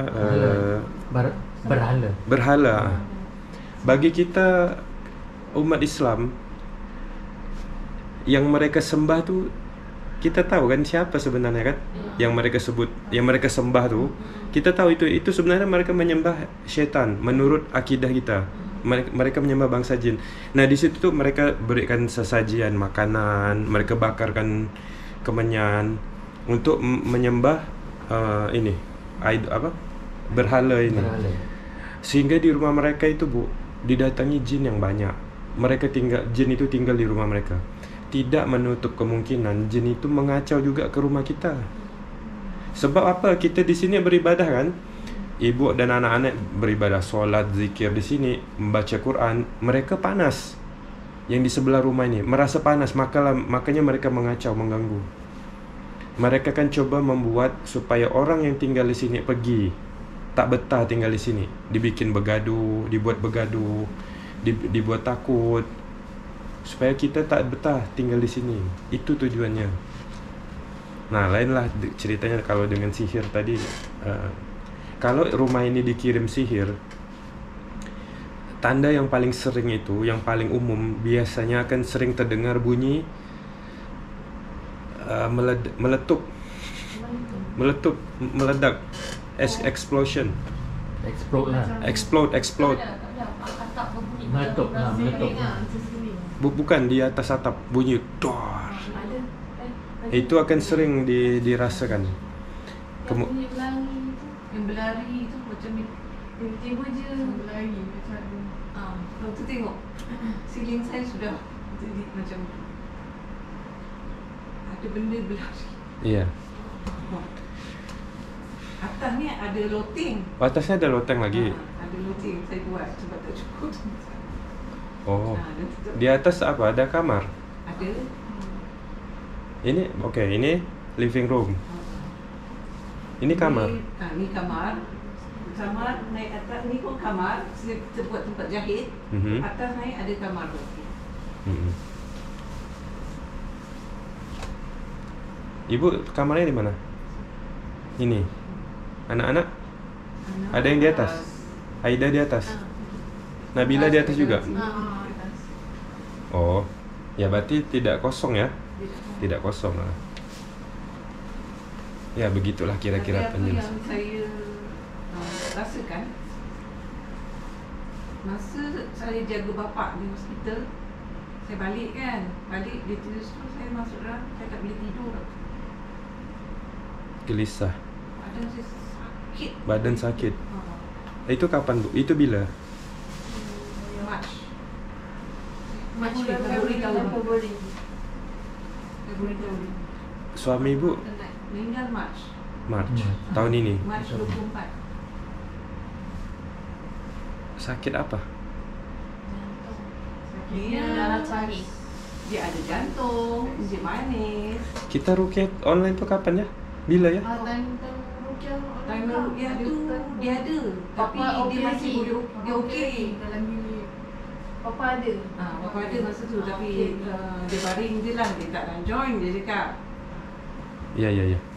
berhala. Bagi kita umat Islam, yang mereka sembah tuh kita tahu kan siapa sebenarnya kan? Yang mereka sebut, yang mereka sembah tuh kita tahu itu sebenarnya mereka menyembah syaitan menurut akidah kita. Mereka menyembah bangsa jin. Nah, di situ tuh mereka berikan sesajian makanan, mereka bakarkan kemenyan untuk menyembah berhala ini. Sehingga di rumah mereka itu, Bu, didatangi jin yang banyak. Jin itu tinggal di rumah mereka. Tidak menutup kemungkinan jin itu mengacau juga ke rumah kita. Sebab apa? Kita di sini beribadah kan? Ibu dan anak-anak beribadah, solat, zikir di sini, membaca Quran. Mereka panas. Yang di sebelah rumah ini merasa panas, makanya mereka mengacau, mengganggu. Mereka kan coba membuat supaya orang yang tinggal di sini pergi, tak betah tinggal di sini, dibikin begaduh, dibuat begaduh, dibuat takut, supaya kita tak betah tinggal di sini. Itu tujuannya. Nah, lainlah ceritanya kalau dengan sihir tadi. Kalau rumah ini dikirim sihir, tanda yang paling sering itu, yang paling umum, biasanya akan sering terdengar bunyi meledak, explosion, explode. Meletup. Bukan di atas atap bunyi dor. Itu akan sering dirasakan. Bunyi pelangi itu, yang berlari itu macam tiba-tiba je Berlari macam tu. Kalau tu tengok siling saya sudah jadi macam ada benda berlari. Iya. Atas ni ada loteng. Atasnya ada loteng lagi. Ada loteng saya buat sebab tak cukup. Oh. Dah tutup. Di atas apa? Ada kamar. Ada. Ini ini living room. Ini kamar. Ni kamar. Kamar naik atas ni pun kamar. Kita buat tempat jahit. Atas naik ada kamar tu. Ibu kamarnya di mana? Ini. Anak-anak? Ada yang di atas? Aida di atas? Nabila di atas juga? Oh, ya berarti tidak kosong ya? Tidak kosong lah. Ya begitulah kira-kira penjelasan. Yang saya rasakan masa saya jaga bapa di hospital, saya balik dia terus saya masuk dalam, saya tak boleh tidur. Gelisah. Badan saya sakit. Badan sakit. Itu kapan, Bu? Itu bila? March Februari tahun. Suami Ibu Meninggal March tahun ini. March 24. Sakit apa? Dia dia ada jantung, dia manis. Kita rukyat online tuh kapan ya? Bila ya? Time rukyah tu dia ada, tapi dia masih boleh, dia okey. Dalam bilik. Papa ada. Papa ada masa tu, tapi dia baring je lah, dia tak nak join, dia cakap. Iya.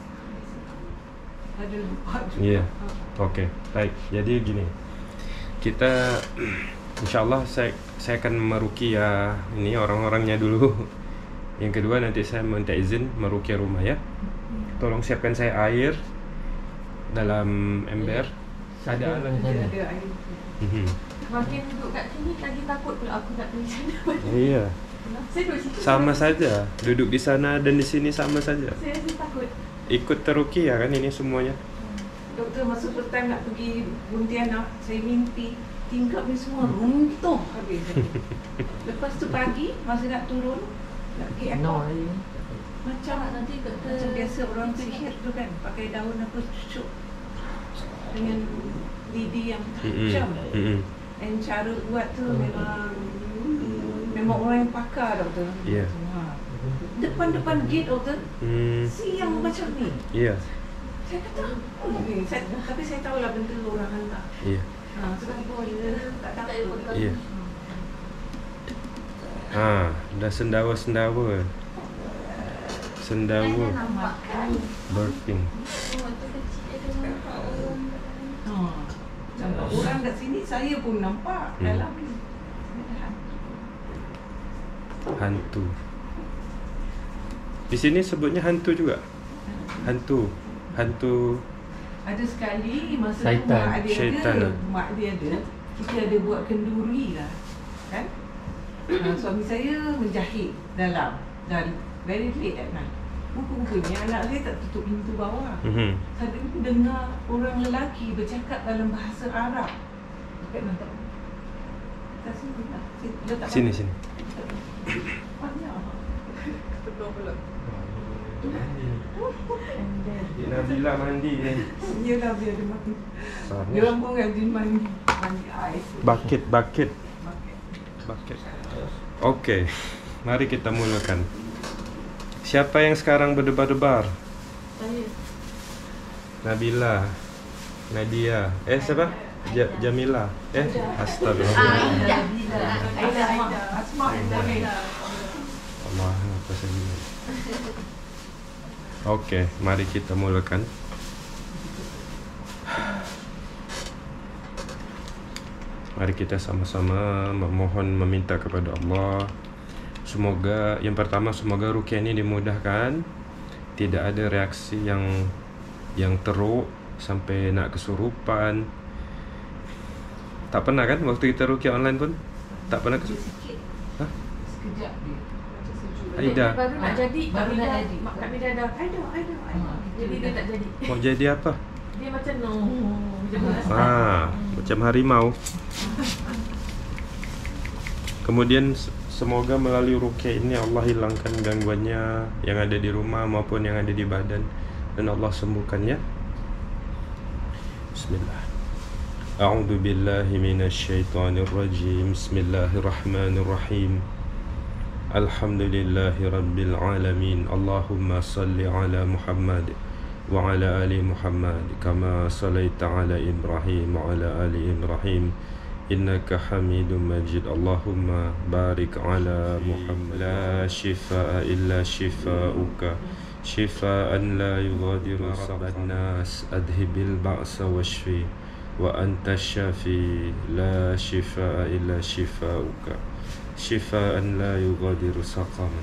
Ada lupa juga. Iya. Oke, baik. Jadi gini. Kita insyaallah saya akan meruqyah ini orang-orangnya dulu. Yang kedua nanti saya minta izin meruqyah rumah ya. tolong siapkan saya air dalam ember. Ada lah. Ada air. Makin duduk kat sini lagi takut pula aku nak pergi sana. Iya. Saya duduk situ. Sama saja. Duduk di sana dan di sini sama saja. Saya rasa takut. Ikut teruqyah kan ini semuanya. Doktor masa pertama nak pergi Pontianak, saya mimpi tingkap ni semua runtuh habis. Lepas tu pagi masa nak turun nak pergi No, airport, macam nanti macam biasa orang sihir tu kan, pakai daun apa cucuk dengan lidi yang tajam. Dan cara buat tu memang orang yang pakar, doktor. Iya. Depan gate, doktor, siang macam ni. Iya. Saya kata, tapi saya tahulah benda orang hantar. Iya. Sebab dia tak takut. Iya. Dah sendawa. Sendawa burping. Nampak orang kat sini, saya pun nampak dalam ni. Hantu. Di sini sebutnya hantu juga. Hantu. Ada sekali masa Syaitan. mak dia ada, kita ada buat kenduri lah, kan? Suami saya menjahit dalam dan very late at night. Rupanya anak saya tak tutup pintu bawah. Saya dengar orang lelaki bercakap dalam bahasa Arab. Dekat mana? Kat sini tak? Letak Sini. Banyak. Betul pula. Nabila mandi ni. Yelah, biar dia mati. Dia orang pun rajin mandi air. Bucket. Okey. Mari kita mulakan. Siapa yang sekarang berdebar-debar? Saya. Nabila, Nadia. Siapa? Jamila. Astagfirullah. Aida. Asma. Allah, apa saja. Okey, mari kita mulakan. Mari kita sama-sama memohon, meminta kepada Allah. Semoga semoga ruqyah ini dimudahkan. Tidak ada reaksi yang teruk sampai nak kesurupan. Tak pernah kan waktu kita ruqyah online pun? Tak pernah kesurupan. Hah? Sekejap dia. Aida. Baru nak jadi. Baru nak jadi. Mak kami dah ada. Aida. Jadi dia tak jadi. Mau jadi apa? Dia macam no. Macam harimau. Kemudian semoga melalui ruqyah ini Allah hilangkan gangguannya yang ada di rumah maupun yang ada di badan, dan Allah sembuhkannya. Bismillah. A'udzu billahi minasyaitonir rajim. Bismillahirrahmanirrahim. Alhamdulillahi rabbil alamin. Allahumma salli ala Muhammad wa ala ali Muhammad kama sallaita ala Ibrahim wa ala ali Ibrahim innaka Hamidum Majid. Allahumma barik ala Muhammad. La shifaa illa shifaa'uka shifaa'an la yughadiru saqaman nas adhibil ba'sa washfi wa anta syafi la shifaa illa shifaa'uka shifaa'an la yughadiru saqaman.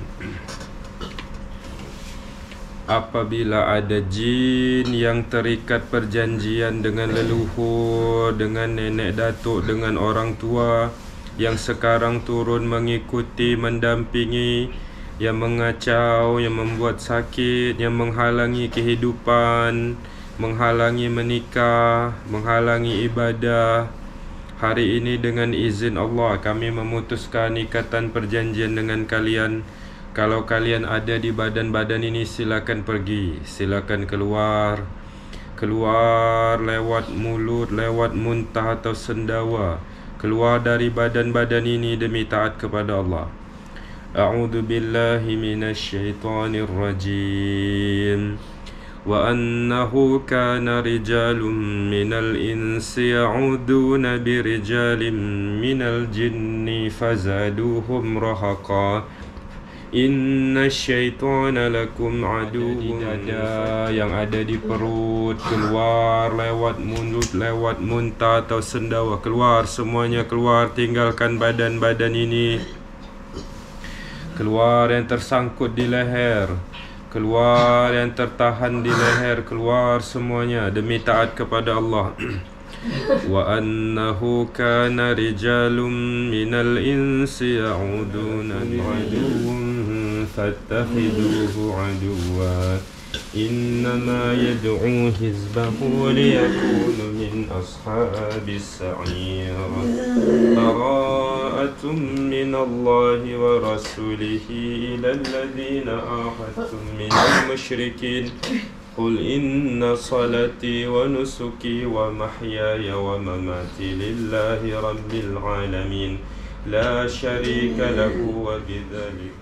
Apabila ada jin yang terikat perjanjian dengan leluhur, dengan nenek datuk, dengan orang tua, yang sekarang turun mengikuti, mendampingi, yang mengacau, yang membuat sakit, yang menghalangi kehidupan, menghalangi menikah, menghalangi ibadah, hari ini dengan izin Allah kami memutuskan ikatan perjanjian dengan kalian. Kalau kalian ada di badan-badan ini, silakan pergi, silakan keluar. Keluar lewat mulut, lewat muntah atau sendawa. Keluar dari badan-badan ini demi taat kepada Allah. A'udzu billahi minasyaitonir rajim. Wa annahu kana rijalun minal insi ya'uduna birijalin minal jinni fazaduhum rahaqa. Inna syaitana lakum aduwwun. Dada yang ada di perut, keluar lewat mulut, lewat muntah atau sendawa. Keluar, semuanya keluar, tinggalkan badan-badan ini. Keluar yang tersangkut di leher, Keluar yang tertahan di leher, keluar semuanya demi taat kepada Allah. Wa annahu kana rijalun minal insi ya'uduna bi'aduwwin fattakhiduhu aduwwa innama yad'u hizbahu liyakunu min ashabis sa'ir. Bara'atun minallahi wa rasulihi ilal ladzina ahadtum minal musyrikin. قل إن صلاتي ونسكي ومحياي ومماتي لله رب العالمين لا شريك له وبذلك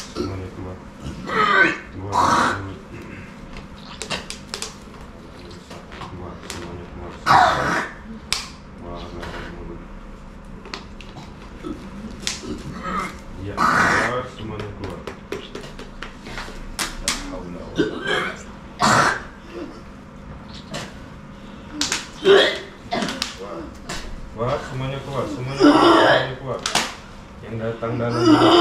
Wah, semuanya keluar, semuanya keluar. Yang datang dalam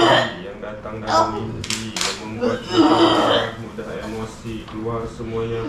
mimpi, yang membuat kita mudah emosi, keluar semuanya.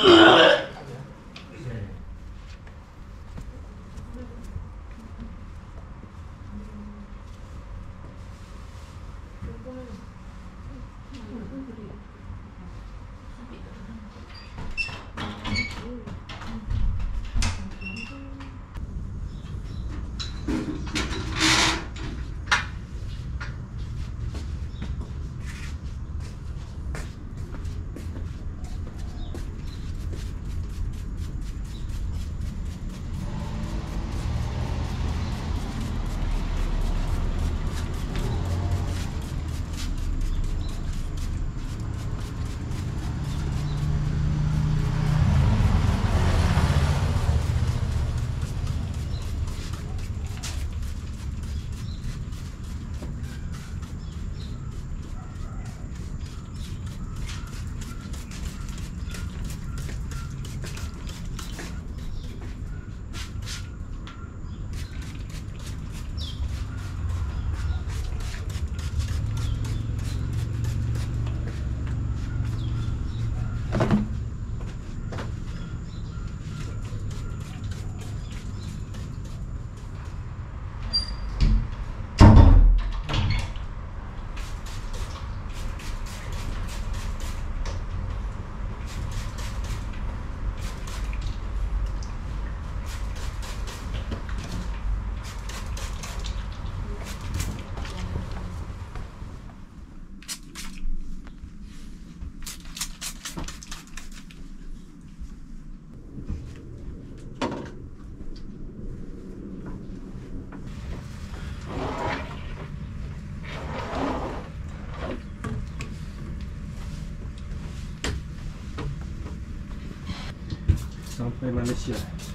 Sampai Malaysia.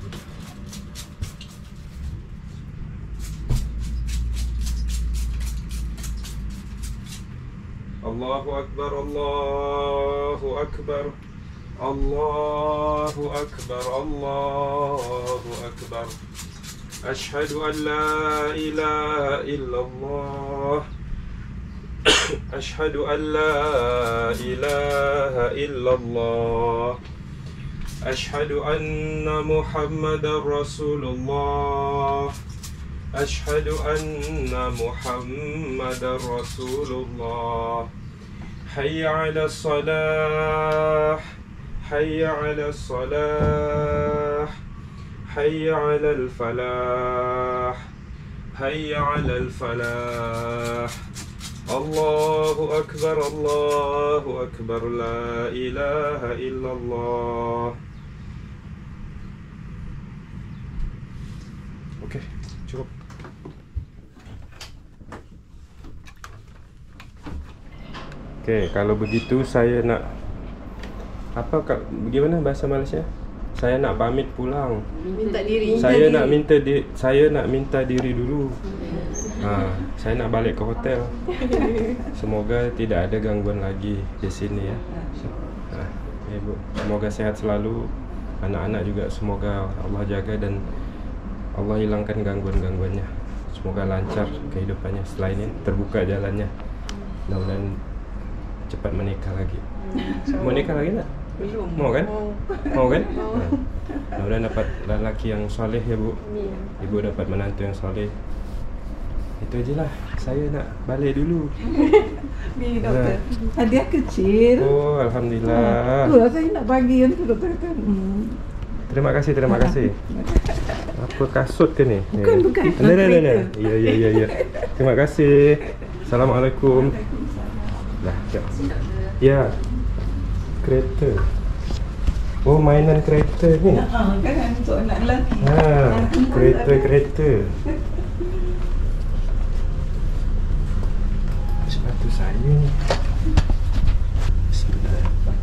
Allahu Akbar, Allahu Akbar, Allahu Akbar, Allahu Akbar. Ashhadu an la ilaha illallah. Ashhadu an la ilaha illallah. Ashhadu anna Muhammadar Rasulullah. Ashhadu anna Muhammadar Rasulullah. Hayya 'ala salah, hayya 'ala salah, hayya 'alal falah, hayya 'alal falah. Allahu Akbar, Allahu Akbar, la ilaha illallah. Okey, cukup. Okey, kalau begitu saya nak bagaimana bahasa Malaysia? Saya nak pamit pulang. Minta diri. Saya nak minta diri dulu. Saya nak balik ke hotel. Semoga tidak ada gangguan lagi di sini ya. Ibu, semoga sehat selalu. Anak-anak juga semoga Allah jaga dan Allah hilangkan cepat menikah lagi. Mau nikah lagi tak? Belum. Mau kan? Mau. Mau kan? Mau. Mudah-mudahan dapat lelaki yang soleh ya Bu. Amin. Ibu dapat menantu yang soleh. Itu aja lah. Saya nak balik dulu. Ni doktor. Hadiah kecil. Oh, alhamdulillah. Tu lah saya nak bagi yang tu doktor kata. Terima kasih. Apa kasut ke ni? Bukan, bukan. Nah. Ya. Terima kasih. Assalamualaikum. Dah, jap. Ya. Kereta. Oh, mainan kereta ni. Kan untuk anak lelaki. Kereta. Sepatu saya ni. Bismillah.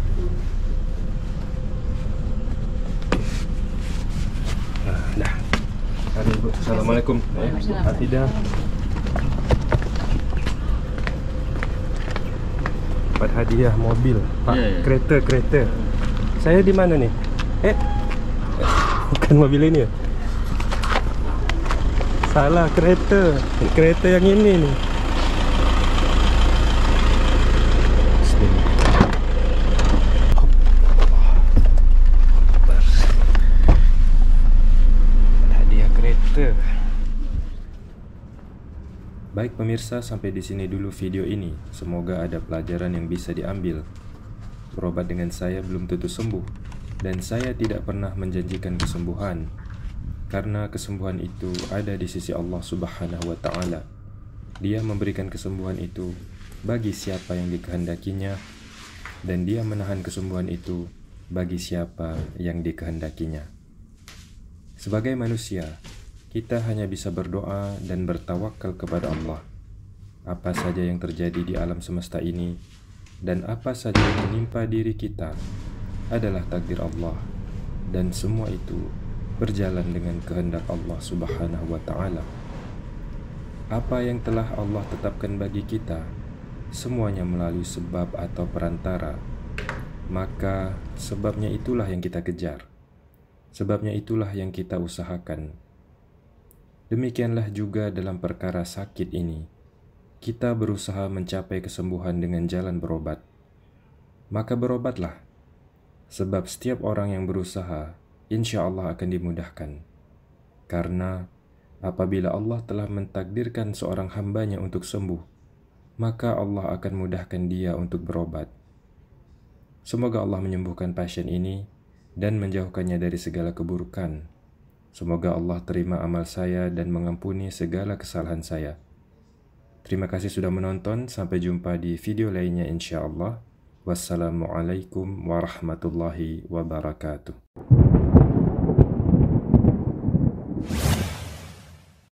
Dah. Hari Bu. Assalamualaikum. Hatidah. Dapat hadiah mobil. Pak, Ya. kereta. Saya di mana ni? Bukan mobil ini ya? Salah, kereta. Kereta yang ini nih. Bismillah. Hadiah kereta. Baik pemirsa, sampai di sini dulu video ini. Semoga ada pelajaran yang bisa diambil. Berobat dengan saya belum tentu sembuh, dan saya tidak pernah menjanjikan kesembuhan, karena kesembuhan itu ada di sisi Allah Subhanahu wa Ta'ala. Dia memberikan kesembuhan itu bagi siapa yang dikehendakinya, dan Dia menahan kesembuhan itu bagi siapa yang dikehendakinya. Sebagai manusia, kita hanya bisa berdoa dan bertawakal kepada Allah. Apa saja yang terjadi di alam semesta ini dan apa saja yang menimpa diri kita adalah takdir Allah, dan semua itu berjalan dengan kehendak Allah Subhanahu wa Ta'ala. Apa yang telah Allah tetapkan bagi kita, semuanya melalui sebab atau perantara. Maka sebabnya itulah yang kita kejar, sebabnya itulah yang kita usahakan. Demikianlah juga dalam perkara sakit ini, kita berusaha mencapai kesembuhan dengan jalan berobat. Maka berobatlah, sebab setiap orang yang berusaha, insya Allah akan dimudahkan. Karena apabila Allah telah mentakdirkan seorang hambanya untuk sembuh, maka Allah akan mudahkan dia untuk berobat. Semoga Allah menyembuhkan pasien ini dan menjauhkannya dari segala keburukan. Semoga Allah terima amal saya dan mengampuni segala kesalahan saya. Terima kasih sudah menonton. Sampai jumpa di video lainnya insya Allah. Wassalamualaikum warahmatullahi wabarakatuh.